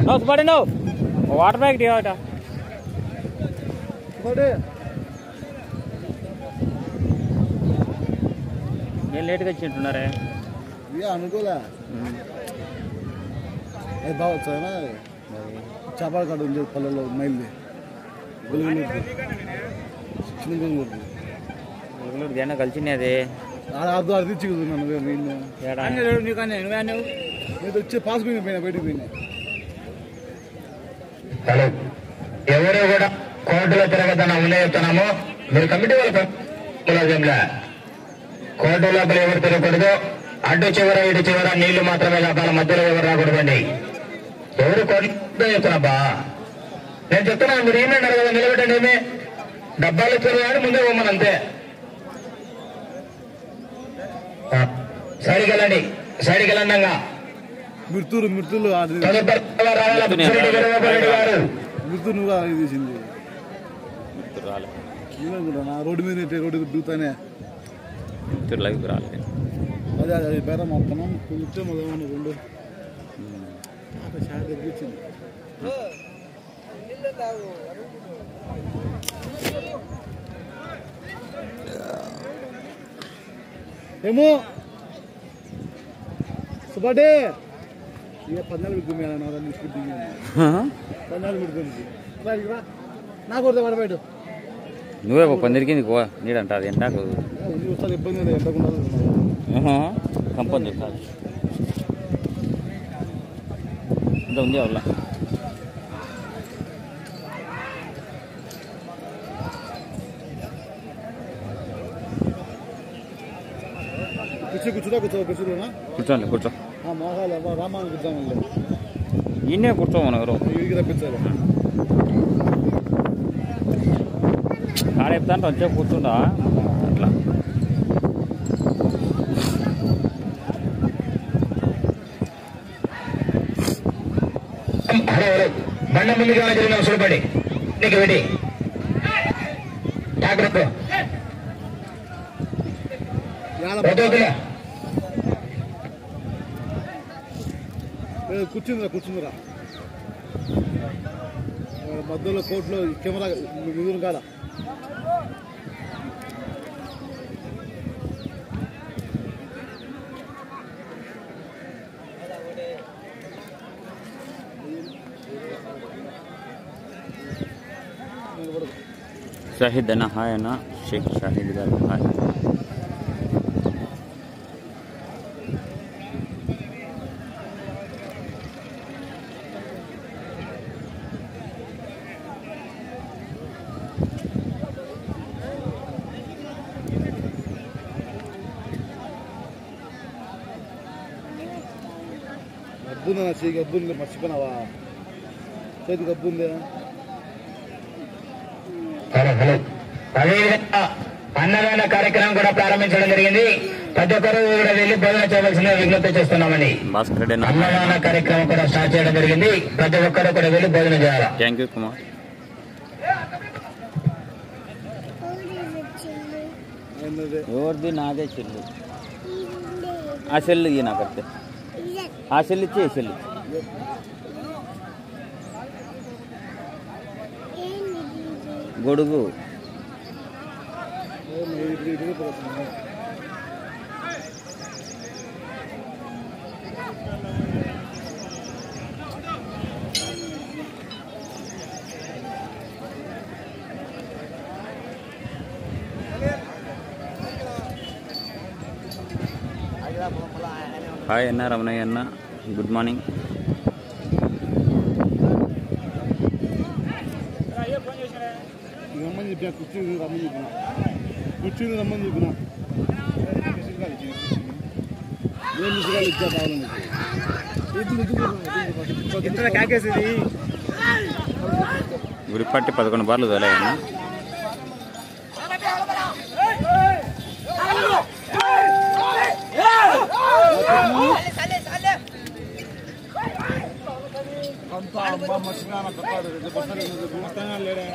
Subbareddy water packet ఇవ్వట ఏం లేట్గా వచ్చింటున్నారే అనుకోలే అది బాగా చేపల కాడ ఉంది పల్లెల్లో మైల్ది ఏమన్నా కలిసింది అది అర్థం అది ఇచ్చుకున్నాను వచ్చి పాస్ పోయినా బయటకు పోయినా. హలో, ఎవరు కూడా కోర్టులో తిరగదని అమలు చెప్తున్నాము. మీరు కమిటీ వాళ్ళ కోర్టు లోపల ఎవరు తిరగకూడదు. అడ్డు చివర ఇటు చివర నీళ్లు మాత్రమే కాపాల, మధ్యలో ఎవరు రాకూడదండి. ఎవరు కోర్టులో చెప్తున్నాబ్బా, నేను చెప్తున్నా. మీరు ఏమేమి అడగదా, నిలబెట్టండి. ఏమే డబ్బాలు ఇచ్చారు ముందే పోమని అంతే. సైడ్కి వెళ్ళండి, సైడ్కి వెళ్ళండి. మిర్తులు మిర్తులు నువ్వు తీసింది రోడ్డు మీద రోడ్డు దిగుతానే రాలేదు. అదే అది బేర మొత్తం కులితే మొదలైన రెండు తగ్గించింది. ఏమో సుబ్బాడే ఇక 14 గుమ్మి నాకు కొడితే పడబెట్టు. నువ్వే పందిరికి నీడంట అది ఎండాకు ఇబ్బంది ఎండకుండా కంపని చెప్తాను ఇంత ఉంది వాళ్ళ కూర్చోండి కూర్చో రామాను కూర్చోమని ఈయనే కూర్చోమని ఎవరు రప్పించాలి. కాడ చెప్తాంటే వచ్చే కూర్చుంటా అట్లా. బండ ముందుగా జరిగిన చూడబడి నీకు వెడి జాగ్రత్త కూర్చుందిరా మధ్యలో కోర్టులో కెమెరా ఎదురు కాడ షాహిద్ అన్న హాయ్ అన్న, షేక్ షాహిద్ గారు హాయ్. గబ్బుందా చేయి గబ్బుంది మర్చిపోయినావా? చేతి గబ్బుందే. అదేవిధంగా అన్నదాన కార్యక్రమం కూడా ప్రారంభించడం జరిగింది. ప్రతి ఒక్కరు కూడా వెళ్ళి భోజన చేయవలసిన విజ్ఞప్తి చేస్తున్నామని అన్నదాన కార్యక్రమం కూడా స్టార్ట్ చేయడం జరిగింది. ప్రతి ఒక్కరు కూడా వెళ్ళి భోజనం చేయాలి. Thank you Kumar. ఎవరిది? నాదే చెల్లు. ఆ సెల్లు ఇయ్యి నాకైతే. ఆ సెల్ ఇచ్చి ఈ సెల్ గొడుగు హాయ్ అన్న, రమణయ్య అన్న, గుడ్ మార్నింగ్. రమ్మని చెప్పిన కూర్చుని రమ్మని చెప్పిన ఏం మిసిగాలు ఇచ్చా కావాలని గుడిపట్టి 11 బార్లు తోలాయన్న. లేడా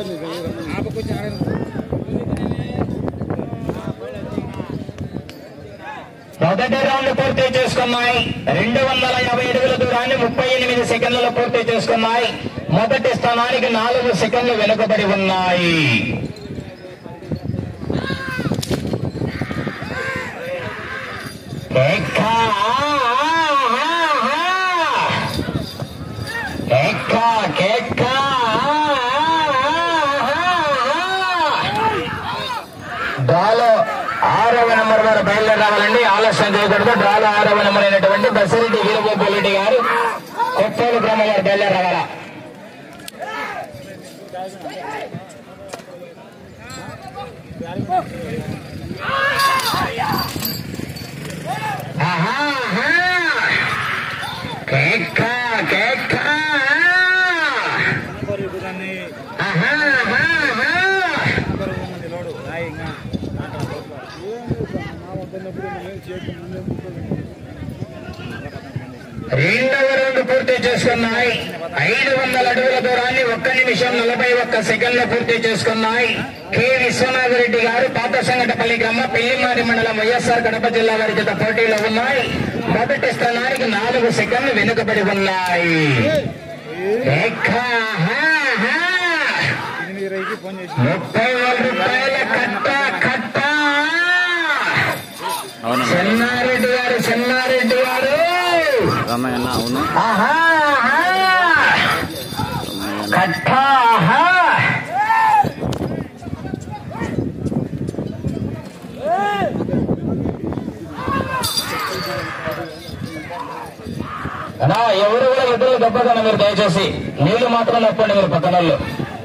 మొదటి రౌండ్ పూర్తి చేసుకున్నాయి. 250 అడుగుల దూరాన్ని 38 సెకండ్లలో పూర్తి చేసుకున్నాయి. మొదటి స్థానానికి 4 సెకండ్లు వెనుకబడి ఉన్నాయి. డ్రాలో 6వ నెంబర్ వారు బయలుదేరి రావాలండి. ఆలస్యం చేయకూడదు. డ్రాలో 6వ నెంబర్ అయినటువంటి బసిరెడ్డి వీరగోపాలరెడ్డి గారు కొత్తూరు గ్రామం వారు బయలుదేరి రావాలా. రెండవ రౌండ్ పూర్తి చేసుకున్నాయి. 500 అడుగుల దూరాన్ని 1 నిమిషం 41 సెకండ్లు పూర్తి చేసుకున్నాయి. కె విశ్వనాథరెడ్డి గారు పాత సంగటపల్లి గ్రామ పెళ్లిమారి మండలం వైఎస్ఆర్ కడప జిల్లా వారి చేత పోటీలో ఉన్నాయి. మొదటి స్థానానికి 4 సెకండ్లు వెనుకబడి ఉన్నాయి. 30,000 రూపాయల కట్ట చెన్నారెడ్డి గారు రమయ్యన్న అవును కట్టా ఎవరు కూడా ఎదురు దెబ్బకన్నా మీరు దయచేసి నీళ్లు మాత్రం నప్పండి మీరు పక్కన వాళ్ళు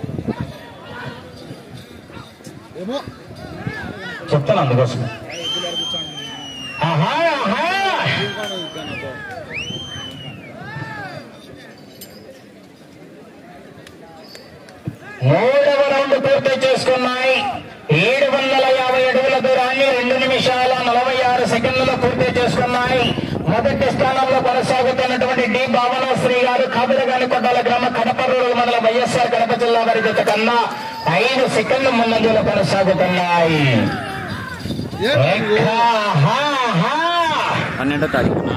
చెప్తాను అందుకోసం. మూడవ రౌండ్ పూర్తి చేసుకున్నాయి. 750 అడుగుల దూరాన్ని 2 నిమిషాల 46 సెకండ్లలో పూర్తి చేసుకున్నాయి. మొదటి స్థానంలో కొనసాగుతున్నటువంటి డి భావనశ్రీ గారు కాబిరగాని కొట్టాల గ్రామ కడప రూరల్ మండలం వైఎస్ఆర్ కడప జిల్లా వారి జత కన్నా 5 సెకండ్లు ముందంజలో కొనసాగుతున్నాయి. 12వ తారీఖున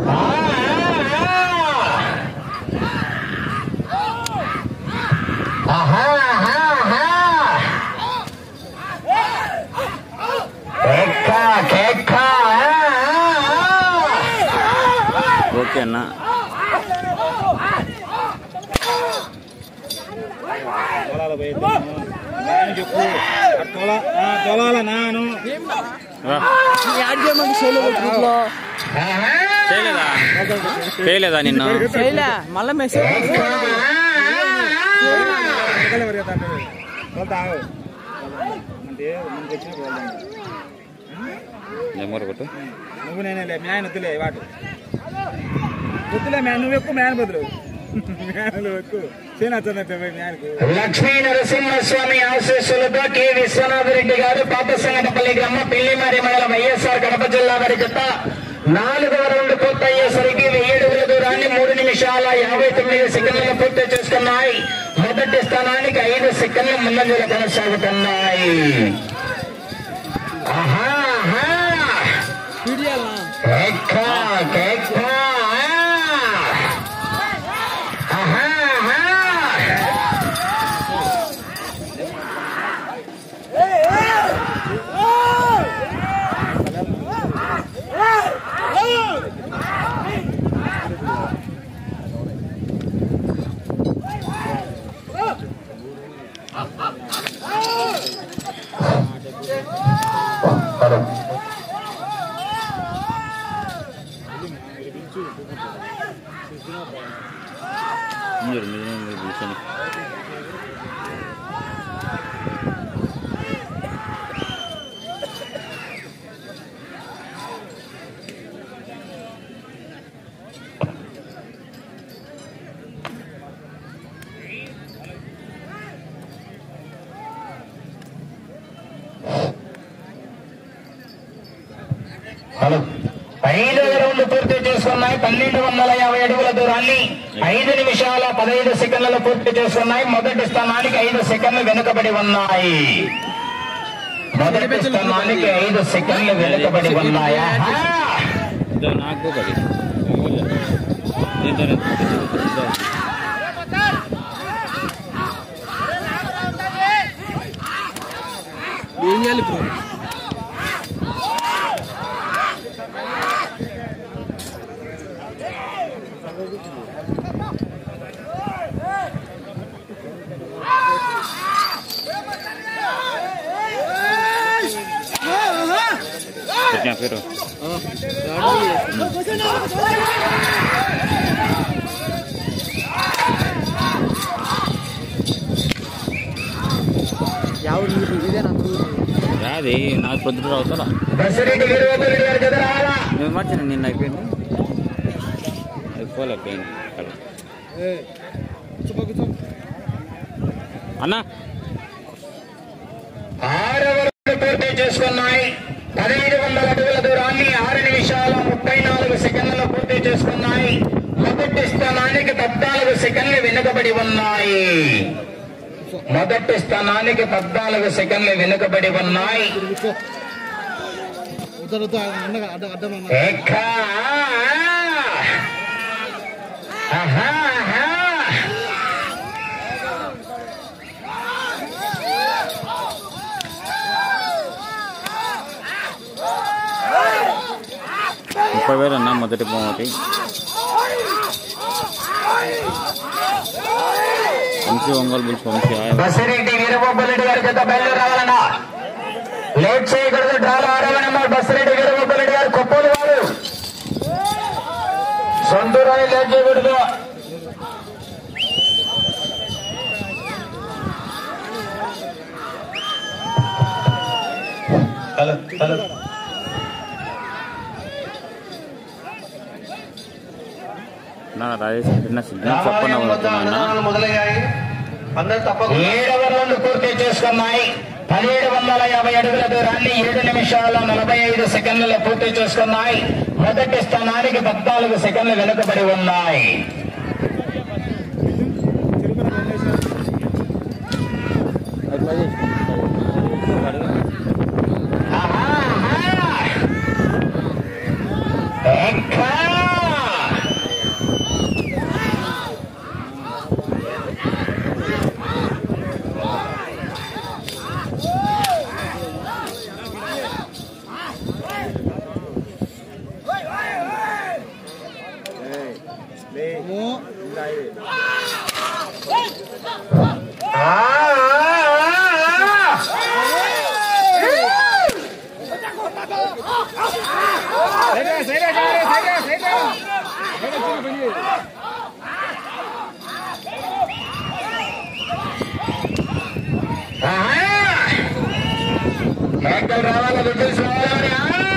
ఓకే అన్న. చేయలేదా నిన్న మళ్ళా మెసేజ్ కొట్టు నువ్వు నేనే మ్యాన్ వద్దులే వాటు వద్దులే మ్యాన్ నువ్వు ఎక్కువ మ్యాన్ బదులు లక్ష్మీ నరసింహస్వామి ఆశీస్సులతో కె విశ్వనాథరెడ్డి గారు పాత సంగటపల్లి గ్రామ పెళ్లిమారి మండలం వైఎస్ఆర్ కడప జిల్లా వారి జత 4వ రౌండ్ పూర్తయ్యేసరికి 1000 అడుగుల దూరాన్ని 3 నిమిషాల 59 సెకండ్లలో పూర్తి చేసుకున్నాయి. మొదటి స్థానానికి 5 సెకండ్లు ముందంజలో కొనసాగుతున్నాయి. హలో 5వ రౌండ్ పూర్తి చేసుకున్నాయి. చేసుకున్నాయి. 1250 అడుగుల దూరాన్ని 5 నిమిషాల 15 సెకండ్లలో పూర్తి చేసుకున్నాయి. మొదటి స్థానానికి 5 సెకండ్లు వెనుకబడి ఉన్నాయి. మొదటి స్థానానికి 5 సెకండ్లు వెనుకబడి ఉన్నాయా? నాకు ఏం చేయాలి ఇప్పుడు? పేరు రాది నాకు పొద్దున అవుతారా నేను మార్చిన నిన్న అయిపోయింది అయిపోలేకపోయింది అన్నా 6వ రౌండ్ పూర్తి చేసుకున్నాయి. 1500 అడుగుల దూరాన్ని 6 నిమిషాల 34 సెకండ్లలో పూర్తి చేసుకున్నాయి. మొదటి స్థానానికి 14 సెకండ్లు వెనుకబడి ఉన్నాయి. మొదటి స్థానానికి 14 సెకండ్లు వెనుకబడి ఉన్నాయి. ముప్పై వేలు అన్నా మొదటి బహుమతి. వంశీ ఒంగోలు బుల్స్ వంశీ బసిరెడ్డి వీరగోపాలరెడ్డి గారి చేత బయలుదేరి రావాలన్నా. లేట్ చేయకూడదు. డ్రాలో 6వ నెంబర్ బసిరెడ్డి వీరగోపాలరెడ్డి గారు కొప్పలు వారు. సొంతూరాన్ని లేట్ చేయకూడదు. రాజేష్ చిన్న సిగ్నల్ చెప్పండి. 7వ రౌండ్ పూర్తి చేసుకున్నాయి. 1750 అడుగుల దూరాన్ని 7 నిమిషాల 45 సెకండ్లలో పూర్తి చేసుకున్నాయి. మొదటి స్థానానికి 14 సెకండ్లు వెనుకబడి ఉన్నాయి. రావాల విజిల్స్ రావాలి.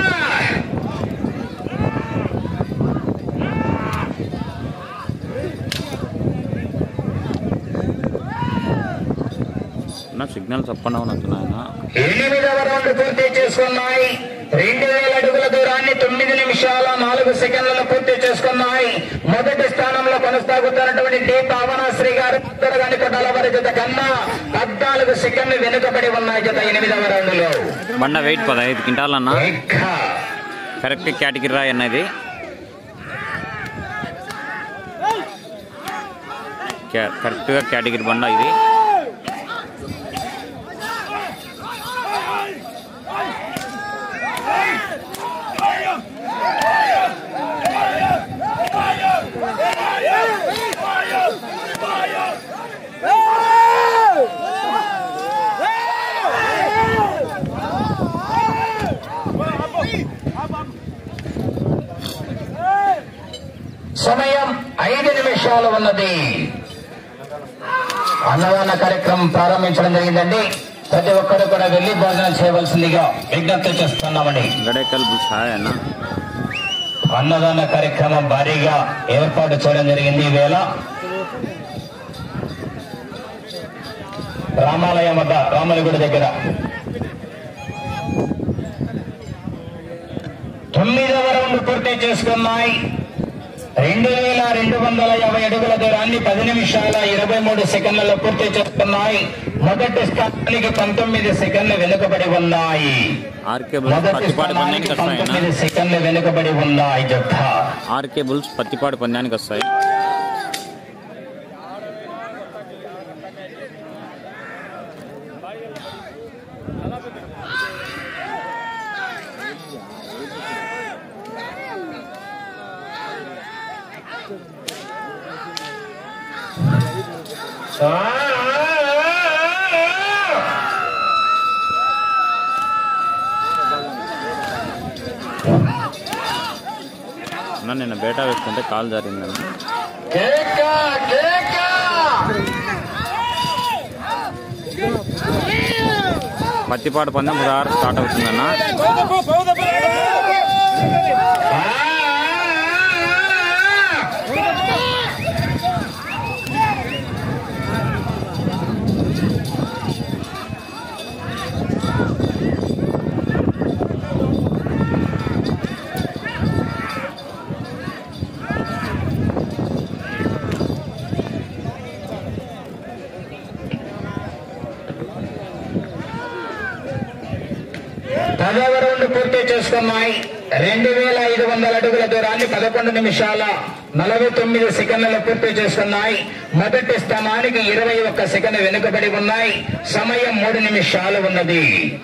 సిగ్నల్ చెప్పండి. అవునంటున్నాయన 8వ రౌండ్ పూర్తి చేసుకున్నాయి. 2000 అడుగుల దూరాన్ని 9 నిమిషాల 4 సెకండ్లలో పూర్తి చేసుకున్నాయి. మొదటి స్థానంలో కొనసాగుతున్నటువంటి డి పావనాశ్రీ గారు ఉత్తరగాని కొట్టాల వారి జత కన్నా 14 సెకండ్లు వెనుకబడి ఉన్నాయి. జత 8వ రౌండ్ లో బండ వెయిట్ 15 క్వింటాల్ అన్న. కరెక్ట్ కేటగిరీ రాయి అన్నది. కరెక్ట్ గా కేటగిరీ బండ ఇది. సమయం 5 నిమిషాలు ఉన్నది. అన్నదాన కార్యక్రమం ప్రారంభించడం జరిగిందండి. ప్రతి ఒక్కరు కూడా వెళ్లి భోజనం చేయవలసిందిగా విజ్ఞప్తి చేస్తున్నామండి. గడేకల్ ఛాయ్ అన్న. అన్నదాన కార్యక్రమం భారీగా ఏర్పాటు చేయడం జరిగింది. ఈవేళ రామాలయం వద్ద రాములగుడి దగ్గర 9వ రౌండ్ పూర్తి చేసుకున్నాయి. 2250 అడుగుల దూరాన్ని 10 నిమిషాల 23 సెకండ్లలో పూర్తి చేస్తున్నాయి. మొదటి స్థానానికి 19 సెకండ్లు వెనుకబడి ఉన్నాయి. మొదటి స్థానానికి 19 సెకండ్లు వెనుకబడి ఉన్నాయి. జత ఆర్కే బుల్స్ పత్తిపాడు పందానికి వస్తాయి. నిన్న బేటా వేసుకుంటే కాలు జారిందని పత్తిపాడు పందెం 16 స్టార్ట్ అవుతుందన్న. రౌండ్ పూర్తి చేసుకున్నాయి. 2500 అడుగుల దూరాన్ని 11 నిమిషాల 49 సెకండ్లలో పూర్తి చేసుకున్నాయి. మొదటి స్థానానికి 21 సెకండ్ వెనుకబడి ఉన్నాయి. సమయం 3 నిమిషాలు ఉన్నది.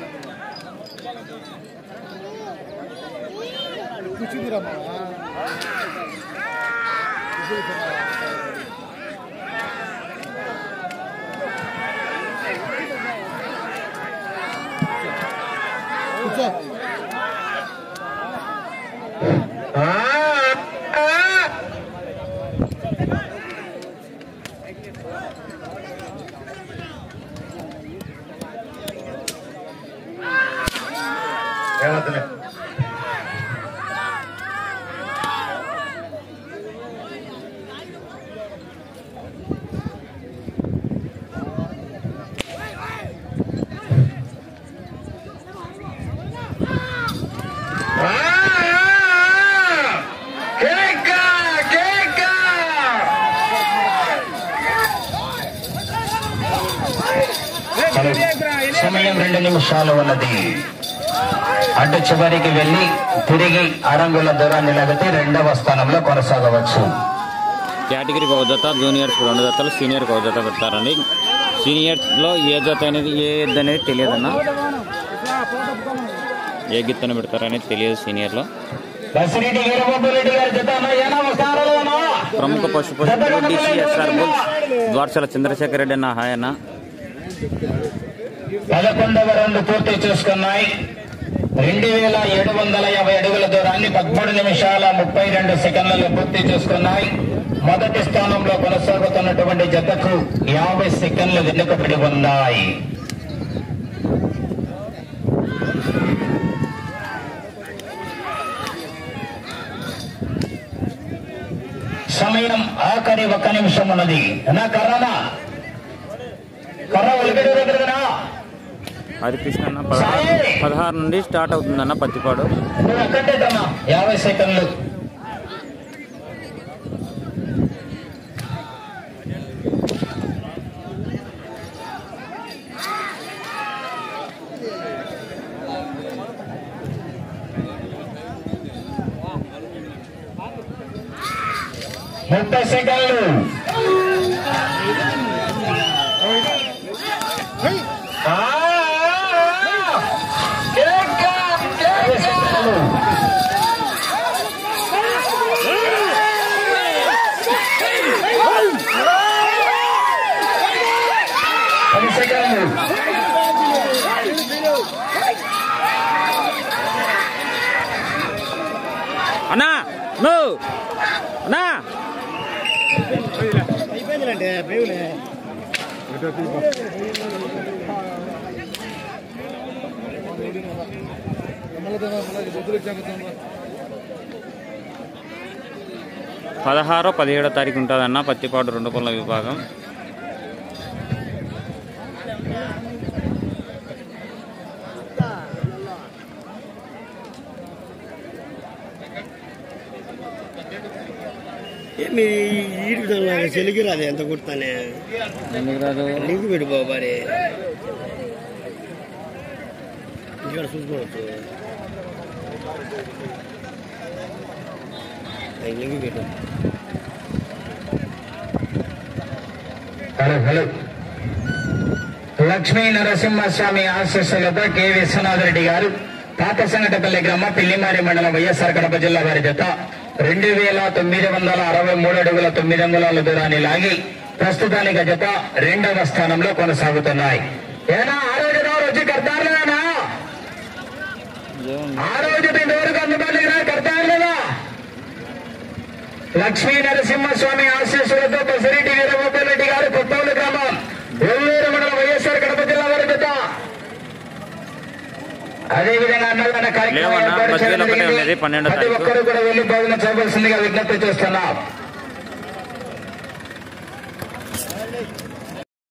సమయం 2 నిమిషాలు ఉన్నది. అటు చివరికి వెళ్లి తిరిగి అరంగుల దూరాన్ని లాగితే 2వ స్థానంలో కొనసాగవచ్చు. కేటగిరీకి ఒక జత, జూనియర్స్ 2 జతలు, సీనియర్కి ఒక జత పెడతారండి. సీనియర్స్లో ఏ జత అనేది ఏ ఎద్దు అనేది తెలియదన్న, ఏ గిత్తన పెడతారనేది తెలియదు సీనియర్లో. ప్రముఖ పశుపతి డిసిఎస్ఆర్ బుల్స్ ద్వారచల చంద్రశేఖర్ రెడ్డి అన్న హాయ్ అన్న. 11వ రౌండ్ పూర్తి చేసుకున్నాయి. 2750 అడుగుల దూరాన్ని 13 నిమిషాల 32 సెకండ్లలో పూర్తి చేసుకున్నాయి. మొదటి స్థానంలో కొనసాగుతున్నటువంటి జతకు 50 సెకండ్లు వెనుకబడి ఉన్నాయి. సమయం ఆఖరి 1 నిమిషం ఉన్నది. నా కర్ర దగ్గర హరికృష్ణ అన్న 16 నుండి స్టార్ట్ అవుతుందన్న పత్తిపాడు. 50 సెకండ్లు. ముప్పై సెకండ్లు. అన్నా నువ్వు అన్నా అయిపోయిందంటే బేవులే 16, 17 తారీఖు ఉంటుందన్న పత్తిపాడు 2 పనుల విభాగం. మీ ఈడుకు చెలికి రాదు ఎంత కుడతానే ఎందుకు రాదు లింక్ పెట్టు బాబారి ఇక్కడ చూసుకోవచ్చు లింక్ పెట్టు. హలో హలో లక్ష్మీ నరసింహస్వామి ఆశీస్సులతో కె విశ్వనాథరెడ్డి గారు పాత సంగటపల్లి గ్రామ పిల్లిమారి మండలం వైఎస్ఆర్ కడప జిల్లా వారి జత 2963 అడుగుల 9 అంగుళాల దూరాన్ని లాగి ప్రస్తుతానికి జత 2వ స్థానంలో కొనసాగుతున్నాయి. ఏనా ఆ రోజు వచ్చి కడతారులేనా ఆ రోజు ఇంతవరకు అందుబాటులో కడతారులేదా లక్ష్మీ నరసింహస్వామి ఆశీస్సులతో బసిరెడ్డి వీరగోపాలరెడ్డి గారు కొత్తూరు గ్రామం ఒల్లూరు మండలం వైఎస్ఆర్ కడప జిల్లా వారి జత. అదేవిధంగా అన్నదాన కార్యక్రమం ఏర్పాటు చేయడం జరిగింది. ప్రతి ఒక్కరు కూడా వెళ్లి భోజనం చేయవలసిందిగా విజ్ఞప్తి చేస్తున్నాం.